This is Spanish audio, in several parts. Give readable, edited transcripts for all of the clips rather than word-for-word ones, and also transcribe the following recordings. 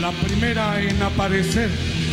La primera en aparecer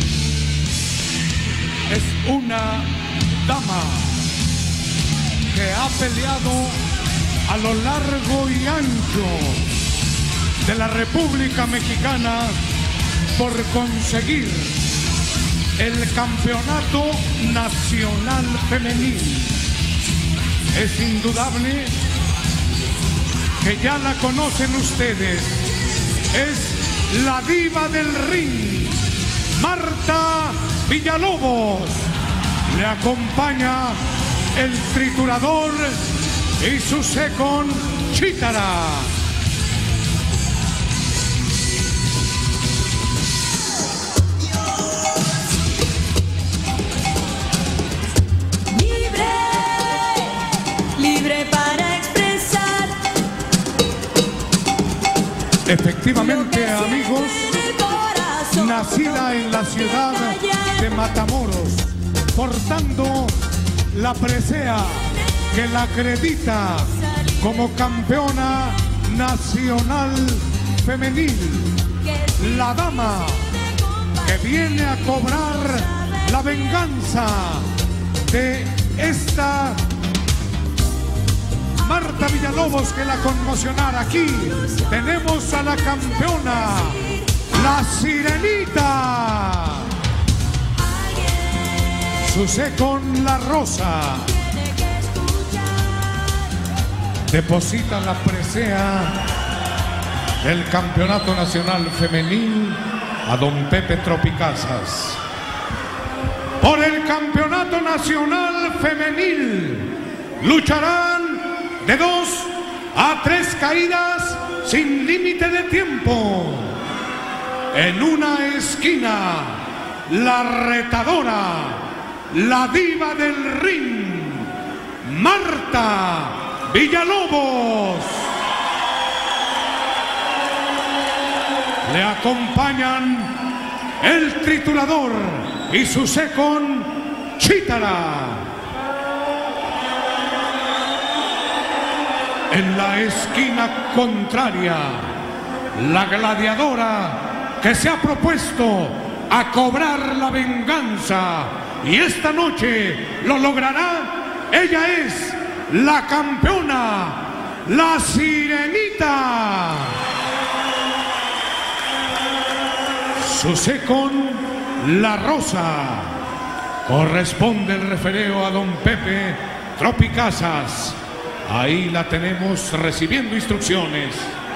es una dama que ha peleado a lo largo y ancho de la República Mexicana por conseguir el campeonato nacional femenil. Es indudable que ya la conocen ustedes. Es la diva del ring, Marta Villalobos. Le acompaña el triturador y su second Chítara. Libre para expresar. Efectivamente, amigos, nacida en la ciudad de Matamoros, portando la presea que la acredita como campeona nacional femenil, la dama que viene a cobrar la venganza de esta Marta Villalobos, que la conmocionara. Aquí tenemos a la campeona, la Sirenita. Sucede con la Rosa. Deposita la presea del Campeonato Nacional Femenil a don Pepe Tropicazas. Por el Campeonato Nacional Femenil lucharán de 2 a 3 caídas sin límite de tiempo. En una esquina, la retadora, la diva del ring, Marta Villalobos. Le acompañan el triturador y su second Chítara. En la esquina contraria, la gladiadora que se ha propuesto a cobrar la venganza y esta noche lo logrará. Ella es la campeona, la Sirenita. Su second, la Rosa. Corresponde el refereo a don Pepe Tropicazas. Ahí la tenemos recibiendo instrucciones.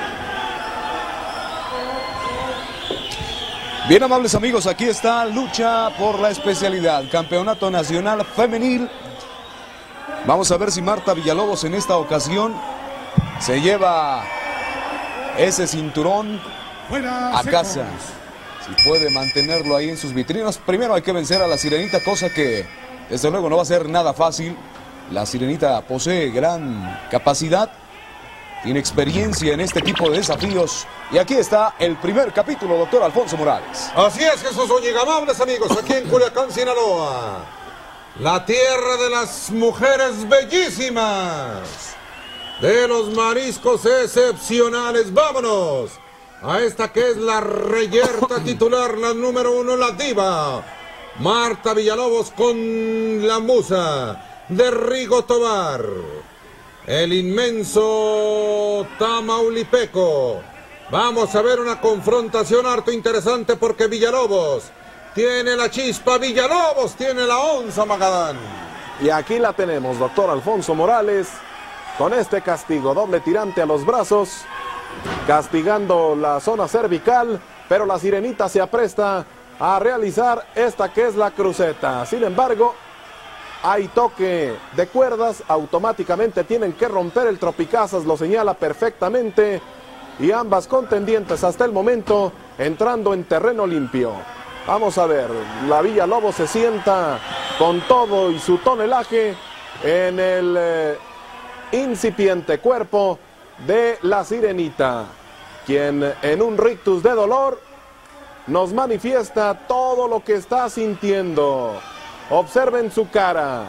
Bien, amables amigos, aquí está lucha por la especialidad, Campeonato Nacional Femenil. Vamos a ver si Marta Villalobos en esta ocasión se lleva ese cinturón a casa. Si puede mantenerlo ahí en sus vitrinas. Primero hay que vencer a la Sirenita, cosa que desde luego no va a ser nada fácil. La Sirenita posee gran capacidad, tiene experiencia en este tipo de desafíos. Y aquí está el primer capítulo, doctor Alfonso Morales. Así es, Jesús Zúñiga, amables amigos, aquí en Culiacán, Sinaloa. La tierra de las mujeres bellísimas, de los mariscos excepcionales. Vámonos a esta que es la reyerta titular, la número 1, la diva Marta Villalobos, con la musa de Rigo Tobar, el inmenso tamaulipeco. Vamos a ver una confrontación harto interesante porque Villalobos tiene la chispa, Villalobos tiene la onza, Magadán. Y aquí la tenemos, doctor Alfonso Morales, con este castigo, doble tirante a los brazos, castigando la zona cervical, pero la Sirenita se apresta a realizar esta que es la cruceta. Sin embargo, hay toque de cuerdas, automáticamente tienen que romper. El Tropicazas lo señala perfectamente y ambas contendientes hasta el momento entrando en terreno limpio. Vamos a ver, la Villalobos se sienta con todo y su tonelaje en el incipiente cuerpo de la Sirenita, quien en un rictus de dolor nos manifiesta todo lo que está sintiendo. Observen su cara,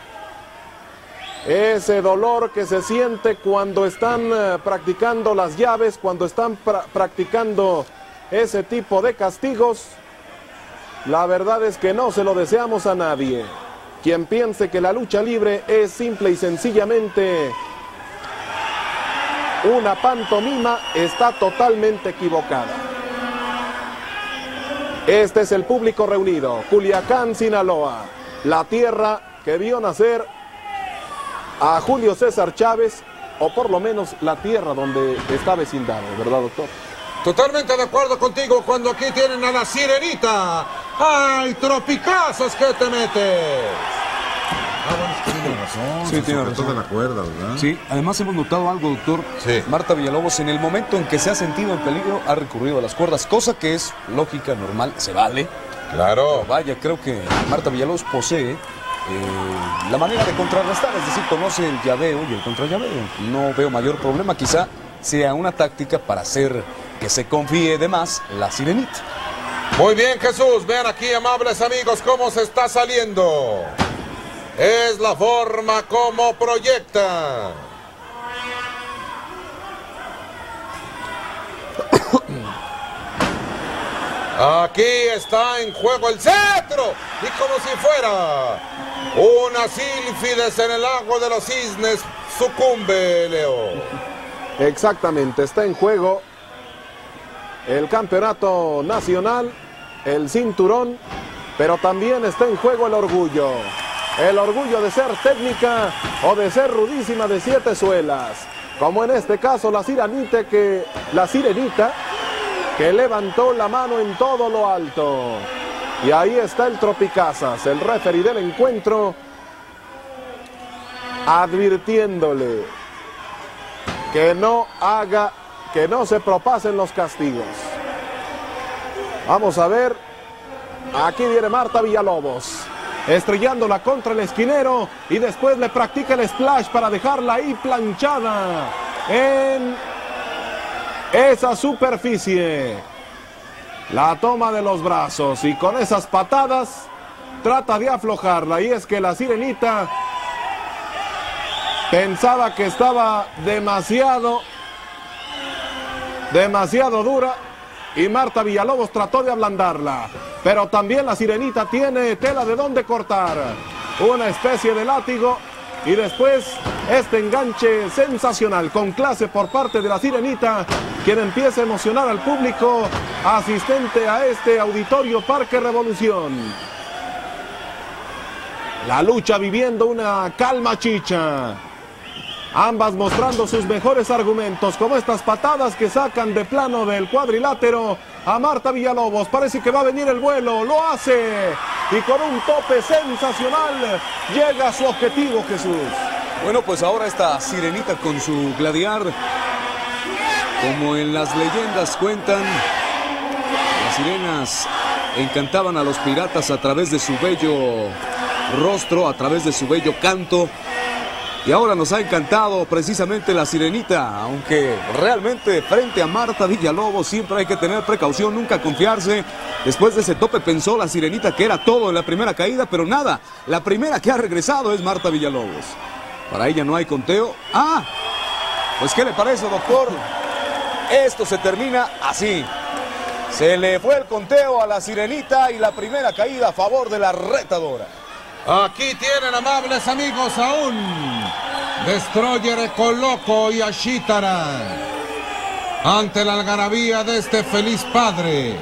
ese dolor que se siente cuando están practicando las llaves, cuando están practicando ese tipo de castigos, la verdad es que no se lo deseamos a nadie. Quien piense que la lucha libre es simple y sencillamente una pantomima está totalmente equivocada. Este es el público reunido, Culiacán, Sinaloa, la tierra que vio nacer a Julio César Chávez, o por lo menos la tierra donde está vecindado, ¿verdad, doctor? Totalmente de acuerdo contigo cuando aquí tienen a la Sirenita. ¡Ay, tropicazos que te metes! Bueno, es que tiene razón. Sí, tiene razón. De la cuerda, ¿verdad? Sí, además hemos notado algo, doctor. Sí. Marta Villalobos, en el momento en que se ha sentido en peligro, ha recurrido a las cuerdas, cosa que es lógica, normal, se vale. Claro. Pero vaya, creo que Marta Villalobos posee la manera de contrarrestar, es decir, conoce el llaveo y el contrallaveo. No veo mayor problema, quizá sea una táctica para hacer que se confíe de más la Sirenita. Muy bien, Jesús. Vean aquí, amables amigos, cómo se está saliendo. Es la forma como proyecta. Aquí está en juego el cetro. Y como si fuera una sílfides en el agua de los cisnes, sucumbe Leo. Exactamente, está en juego el campeonato nacional, el cinturón, pero también está en juego el orgullo. El orgullo de ser técnica o de ser rudísima de 7 suelas. Como en este caso la Sirenita que levantó la mano en todo lo alto. Y ahí está el tropicazas, el referee del encuentro, advirtiéndole que no se propasen los castigos. Vamos a ver. Aquí viene Marta Villalobos, estrellándola contra el esquinero y después le practica el splash para dejarla ahí planchada en esa superficie. La toma de los brazos y con esas patadas trata de aflojarla, y es que la Sirenita pensaba que estaba demasiado dura y Marta Villalobos trató de ablandarla, pero también la Sirenita tiene tela de donde cortar, una especie de látigo, y después este enganche sensacional con clase por parte de la Sirenita, quien empieza a emocionar al público asistente a este auditorio Parque Revolución. La lucha viviendo una calma chicha, ambas mostrando sus mejores argumentos, como estas patadas que sacan de plano del cuadrilátero a Marta Villalobos. Parece que va a venir el vuelo, lo hace, y con un tope sensacional llega a su objetivo, Jesús. Bueno, pues ahora esta Sirenita con su gladiar, como en las leyendas cuentan, las sirenas encantaban a los piratas a través de su bello rostro, a través de su bello canto. Y ahora nos ha encantado precisamente la Sirenita, aunque realmente frente a Marta Villalobos siempre hay que tener precaución, nunca confiarse. Después de ese tope pensó la Sirenita que era todo en la primera caída, pero nada, la primera que ha regresado es Marta Villalobos. Para ella no hay conteo. ¡Ah! Pues ¿qué le parece, doctor? Esto se termina así. Se le fue el conteo a la Sirenita y la primera caída a favor de la retadora. Aquí tienen, amables amigos, a un Destroyer Ecoloco y a Shitara ante la algarabía de este feliz padre.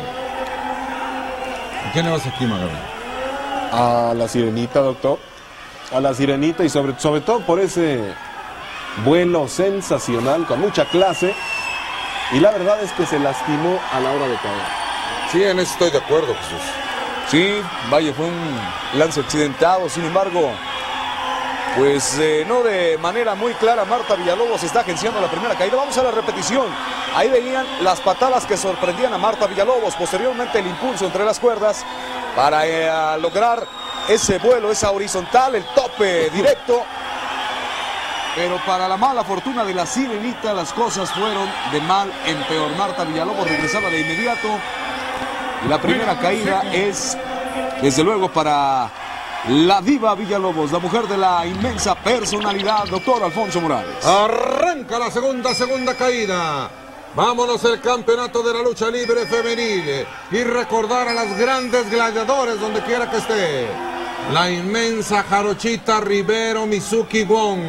¿A quién le vas aquí, Magallanes? A la Sirenita, doctor. A la Sirenita, y sobre todo por ese vuelo sensacional, con mucha clase. Y la verdad es que se lastimó a la hora de caer. Sí, en eso estoy de acuerdo, Jesús. Sí, vaya, fue un lance accidentado, sin embargo, pues no de manera muy clara, Marta Villalobos está agenciando la primera caída. Vamos a la repetición. Ahí venían las patadas que sorprendían a Marta Villalobos, posteriormente el impulso entre las cuerdas para lograr ese vuelo, esa horizontal, el tope directo. Pero para la mala fortuna de la Sirenita, las cosas fueron de mal en peor. Marta Villalobos regresaba de inmediato. Y la primera caída es, desde luego, para la diva Villalobos, la mujer de la inmensa personalidad, doctor Alfonso Morales. Arranca la segunda caída. Vámonos al campeonato de la lucha libre femenil y recordar a las grandes gladiadores donde quiera que esté. La inmensa Jarochita Rivero Mizuki Wong.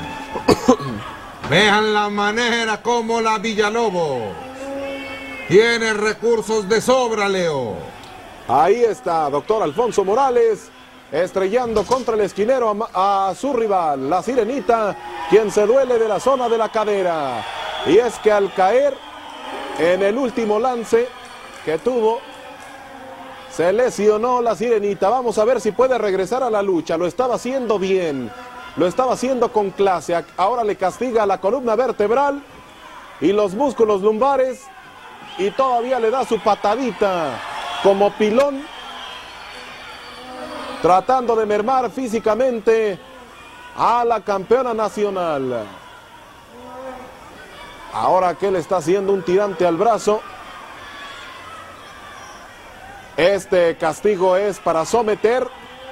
Vean la manera como la Villalobos tiene recursos de sobra, Leo. Ahí está, doctor Alfonso Morales, estrellando contra el esquinero a su rival, la Sirenita, quien se duele de la zona de la cadera. Y es que al caer en el último lance que tuvo, se lesionó la Sirenita. Vamos a ver si puede regresar a la lucha. Lo estaba haciendo bien, lo estaba haciendo con clase. Ahora le castiga la columna vertebral y los músculos lumbares, y todavía le da su patadita como pilón, tratando de mermar físicamente a la campeona nacional. Ahora que le está haciendo un tirante al brazo. Este castigo es para someter,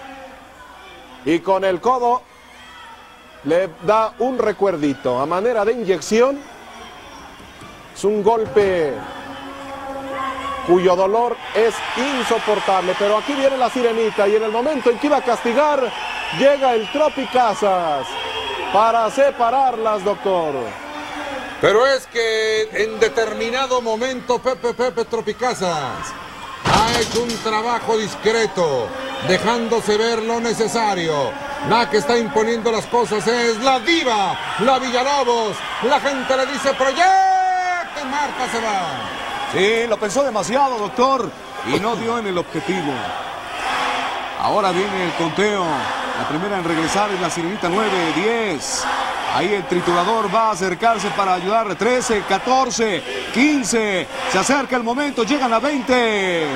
y con el codo le da un recuerdito a manera de inyección. Es un golpe cuyo dolor es insoportable, pero aquí viene la Sirenita, y en el momento en que iba a castigar, llega el Tropicazas para separarlas, doctor. Pero es que en determinado momento Pepe Tropicazas ha hecho un trabajo discreto, dejándose ver lo necesario. La que está imponiendo las cosas es la diva, la Villalobos. La gente le dice proyecte, Marta se va. Sí, lo pensó demasiado, doctor, y no dio en el objetivo. Ahora viene el conteo. La primera en regresar es la Sirenita. 9, 10. Ahí el triturador va a acercarse para ayudar. 13, 14, 15. Se acerca el momento, llegan a 20.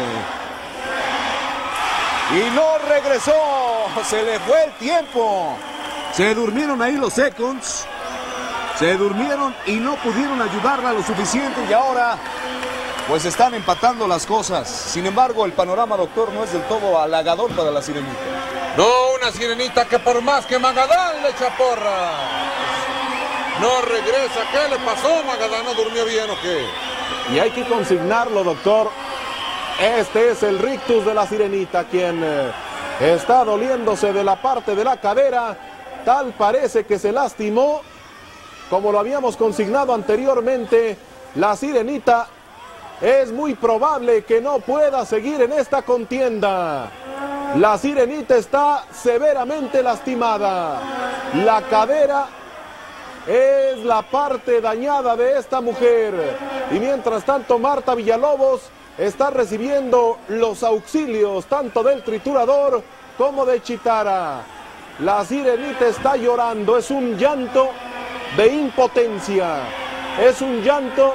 Y no regresó. Se le fue el tiempo. Se durmieron ahí los seconds. Se durmieron y no pudieron ayudarla lo suficiente. Y ahora pues están empatando las cosas. Sin embargo, el panorama, doctor, no es del todo halagador para la Sirenita. No, una Sirenita que por más que Magadán le echa porra, no regresa. ¿Qué le pasó? ¿Magadán no durmió bien o qué? Y hay que consignarlo, doctor. Este es el rictus de la Sirenita, quien está doliéndose de la parte de la cadera. Tal parece que se lastimó. Como lo habíamos consignado anteriormente, la Sirenita es muy probable que no pueda seguir en esta contienda. La Sirenita está severamente lastimada. La cadera es la parte dañada de esta mujer. Y mientras tanto, Marta Villalobos está recibiendo los auxilios tanto del triturador como de Chitara. La Sirenita está llorando. Es un llanto de impotencia. Es un llanto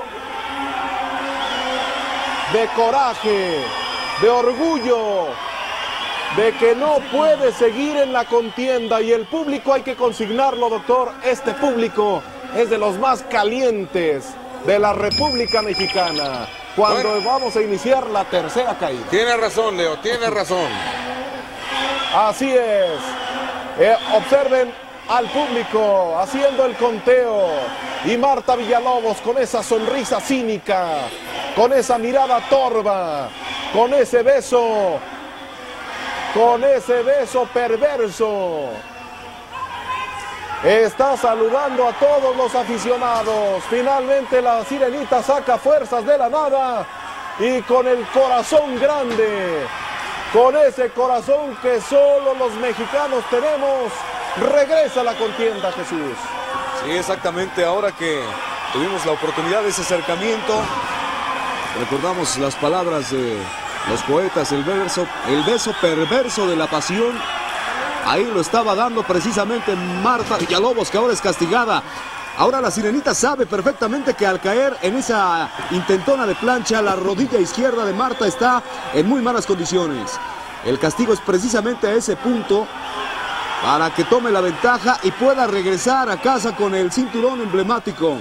de coraje, de orgullo, de que no puede seguir en la contienda. Y el público, hay que consignarlo, doctor, este público es de los más calientes de la República Mexicana, cuando vamos a iniciar la tercera caída. Tiene razón, Leo, tiene razón. Así es. Observen al público haciendo el conteo, y Marta Villalobos con esa sonrisa cínica, con esa mirada torva, con ese beso perverso, está saludando a todos los aficionados. Finalmente la Sirenita saca fuerzas de la nada, y con el corazón grande, con ese corazón que solo los mexicanos tenemos, regresa a la contienda, Jesús. Sí, exactamente. Ahora que tuvimos la oportunidad de ese acercamiento, recordamos las palabras de los poetas, el beso perverso de la pasión. Ahí lo estaba dando precisamente Marta Villalobos, que ahora es castigada. Ahora la Sirenita sabe perfectamente que al caer en esa intentona de plancha, la rodilla izquierda de Marta está en muy malas condiciones. El castigo es precisamente a ese punto, para que tome la ventaja y pueda regresar a casa con el cinturón emblemático.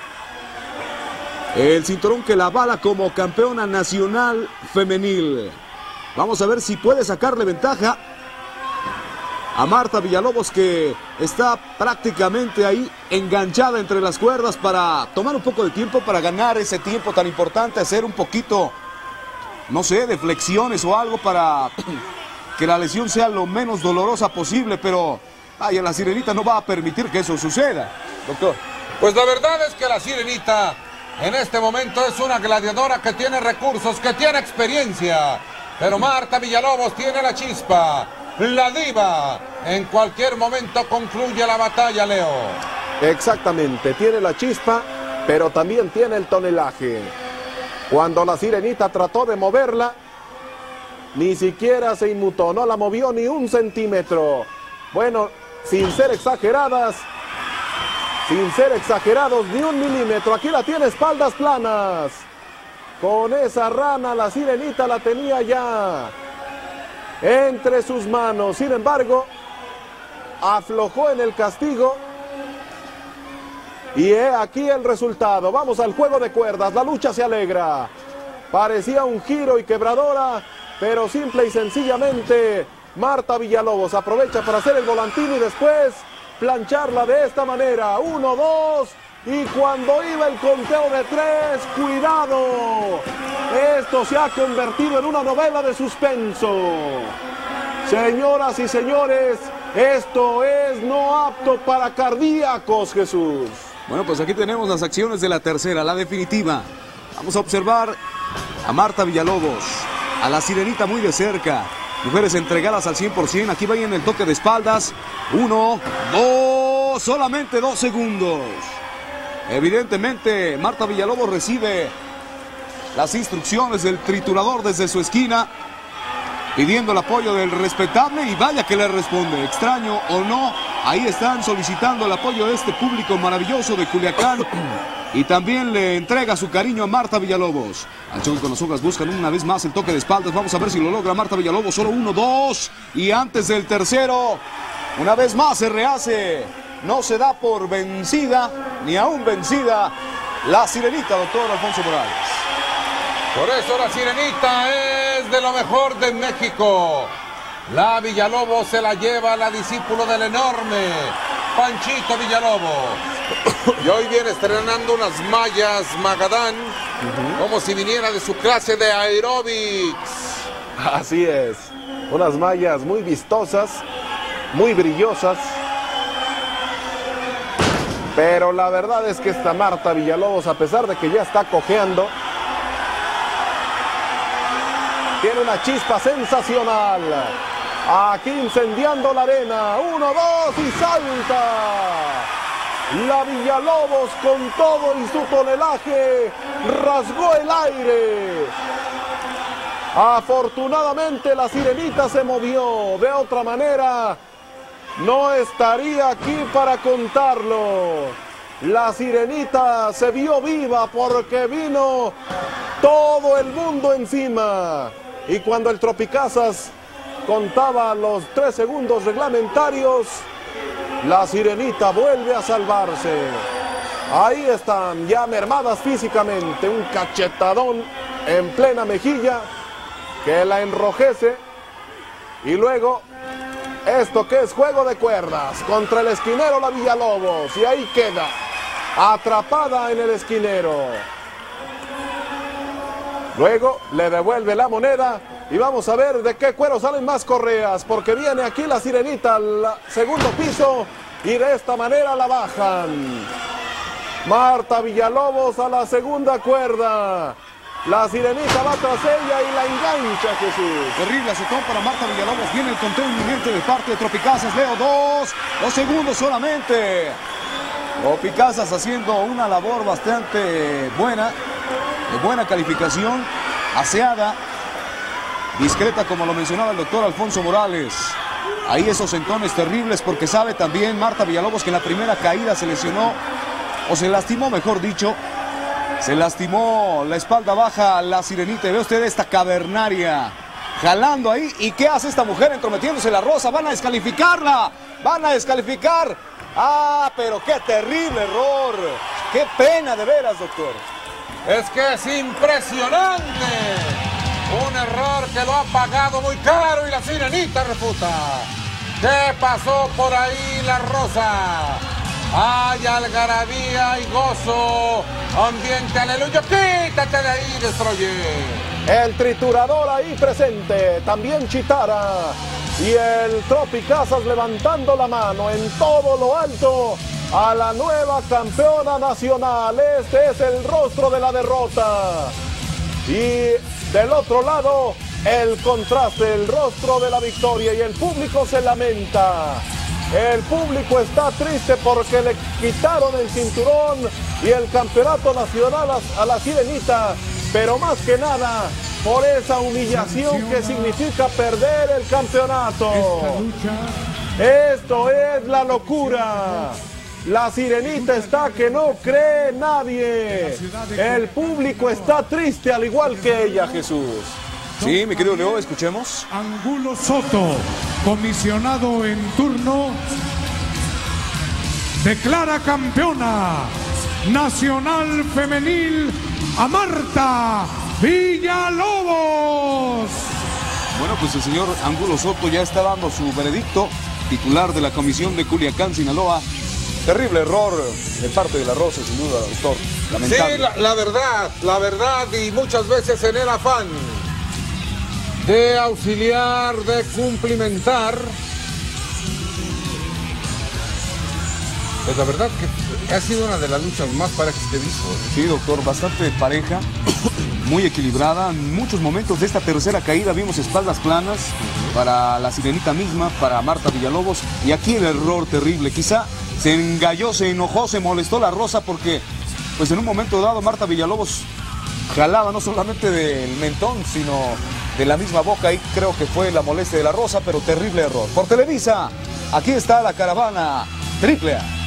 El cinturón que la avala como campeona nacional femenil. Vamos a ver si puede sacarle ventaja. a Marta Villalobos, que está prácticamente ahí enganchada entre las cuerdas para tomar un poco de tiempo, para ganar ese tiempo tan importante, hacer un poquito, no sé, de flexiones o algo para que la lesión sea lo menos dolorosa posible, pero vaya, la Sirenita no va a permitir que eso suceda, doctor. Pues la verdad es que la Sirenita en este momento es una gladiadora que tiene recursos, que tiene experiencia, pero Marta Villalobos tiene la chispa. La diva en cualquier momento concluye la batalla, Leo. Exactamente, tiene la chispa, pero también tiene el tonelaje. Cuando la Sirenita trató de moverla, ni siquiera se inmutó, no la movió ni un centímetro. Bueno, sin ser exagerados, ni un milímetro. Aquí la tiene, espaldas planas. Con esa rana la Sirenita la tenía ya entre sus manos. Sin embargo, aflojó en el castigo. Y he aquí el resultado. Vamos al juego de cuerdas. La lucha se alegra. Parecía un giro y quebradora, pero simple y sencillamente Marta Villalobos aprovecha para hacer el volantín y después plancharla de esta manera. 1, 2. Y cuando iba el conteo de 3, ¡cuidado! Esto se ha convertido en una novela de suspenso. Señoras y señores, esto es no apto para cardíacos, Jesús. Bueno, pues aquí tenemos las acciones de la tercera, la definitiva. Vamos a observar a Marta Villalobos, a la Sirenita muy de cerca. Mujeres entregadas al 100%. Aquí va en el toque de espaldas. 1, 2, solamente 2 segundos. Evidentemente, Marta Villalobos recibe las instrucciones del triturador desde su esquina, pidiendo el apoyo del respetable, y vaya que le responde. Extraño o no, ahí están solicitando el apoyo de este público maravilloso de Culiacán, y también le entrega su cariño a Marta Villalobos. Anchón con las hojas buscan una vez más el toque de espaldas. Vamos a ver si lo logra Marta Villalobos. Solo 1, 2, y antes del tercero, una vez más se rehace. No se da por vencida, ni aún vencida, la Sirenita, doctor Alfonso Morales. Por eso la Sirenita es de lo mejor de México. La Villalobos se la lleva a la discípulo del enorme Panchito Villalobos. Y hoy viene estrenando unas mallas Magadán, como si viniera de su clase de aeróbics. Así es, unas mallas muy vistosas, muy brillosas. Pero la verdad es que esta Marta Villalobos, a pesar de que ya está cojeando, tiene una chispa sensacional. Aquí incendiando la arena. 1, 2 y salta. La Villalobos con todo y su tonelaje rasgó el aire. Afortunadamente la Sirenita se movió. De otra manera no estaría aquí para contarlo. La Sirenita se vio viva porque vino todo el mundo encima. Y cuando el Tropicazas contaba los 3 segundos reglamentarios, la Sirenita vuelve a salvarse. Ahí están, ya mermadas físicamente, un cachetadón en plena mejilla que la enrojece. Y luego esto que es juego de cuerdas contra el esquinero la Villalobos, y ahí queda atrapada en el esquinero. Luego le devuelve la moneda y vamos a ver de qué cuero salen más correas, porque viene aquí la Sirenita al segundo piso y de esta manera la bajan. Marta Villalobos a la segunda cuerda. La Sirenita va tras ella y la engancha, Jesús. Terrible azotón para Marta Villalobos. Viene el conteo inminente de parte de Tropicazas. Leo, 2 segundos solamente. Tropicazas haciendo una labor bastante buena, de buena calificación, aseada, discreta, como lo mencionaba el doctor Alfonso Morales. Ahí esos sentones terribles, porque sabe también Marta Villalobos que en la primera caída se lesionó, o se lastimó, mejor dicho. Se lastimó la espalda baja a la Sirenita. Ve usted esta cavernaria jalando ahí. ¿Y qué hace esta mujer entrometiéndose en la rosa? Van a descalificarla. Van a descalificar. ¡Ah, pero qué terrible error! ¡Qué pena, de veras, doctor! Es que es impresionante. Un error que lo ha pagado muy caro y la Sirenita refuta. ¿Qué pasó por ahí la Rosa? Hay algarabía y gozo. Ambiente, aleluya. Quítate de ahí, Destroyer. El triturador ahí presente, también Chitara. Y el Tropicazas levantando la mano en todo lo alto a la nueva campeona nacional. Este es el rostro de la derrota. Y del otro lado, el contraste, el rostro de la victoria. Y el público se lamenta. El público está triste porque le quitaron el cinturón y el campeonato nacional a la Sirenita. Pero más que nada, por esa humillación que significa perder el campeonato. Esto es la locura. La Sirenita está que no cree nadie. El público está triste al igual que ella, Jesús. Sí, mi querido Leo, escuchemos. Angulo Soto, comisionado en turno, declara campeona nacional femenil a Marta Villalobos. Bueno, pues el señor Angulo Soto ya está dando su veredicto, titular de la comisión de Culiacán, Sinaloa. Terrible error de parte de la Rosa, sin duda, doctor. Lamentable. Sí, la verdad, y muchas veces en el afán de auxiliar, de cumplimentar, pues la verdad que ha sido una de las luchas más parejas que he visto. Sí, doctor, bastante pareja, muy equilibrada. En muchos momentos de esta tercera caída vimos espaldas planas para la Sirenita misma, para Marta Villalobos. Y aquí el error terrible. Quizá se engalló, se enojó, se molestó la Rosa porque, pues en un momento dado, Marta Villalobos jalaba no solamente del mentón, sino de la misma boca. Y creo que fue la molestia de la Rosa, pero terrible error. Por Televisa, aquí está la caravana AAA.